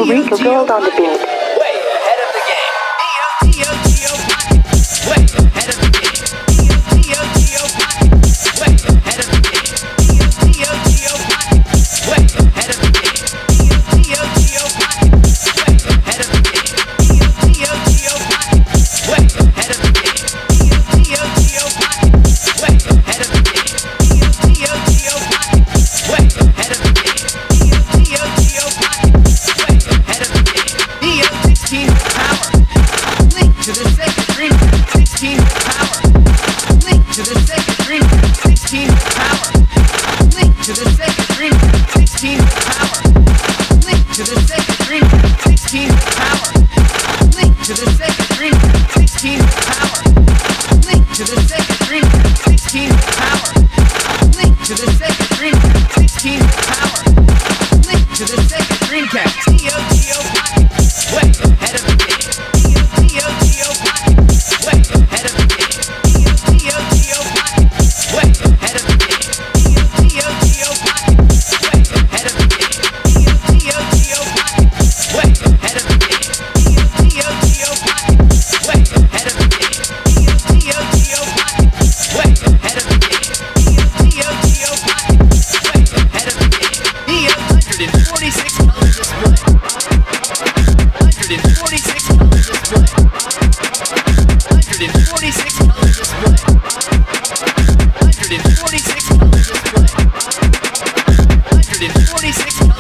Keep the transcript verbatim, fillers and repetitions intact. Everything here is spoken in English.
Lil Reiko gold on the beat. Way ahead of the game. Way ahead of the game. Way ahead of the game. Way ahead of the game. Way ahead of the game. Way ahead of the game. Way ahead of the game. Way ahead of the game. sixteen power. Link to the second dream. sixteen power. Link to the second dream. sixteen power. Link to the second dream. sixteen power. Link to the second dream. sixteen power. Link to the second dream. sixteen power. Link to the second dream. sixteen power. Link to the second dream. sixteen power. Link to the second dream cast. Way ahead of the game. Way ahead of the game. Way ahead of the game. Way ahead of the game. Way ahead of the game. Way ahead of the game. Way ahead of the game. Way ahead of the game. one hundred forty-six color display. one hundred forty-six color display. one hundred forty-six color display. one hundred forty-six color display. one hundred forty-six color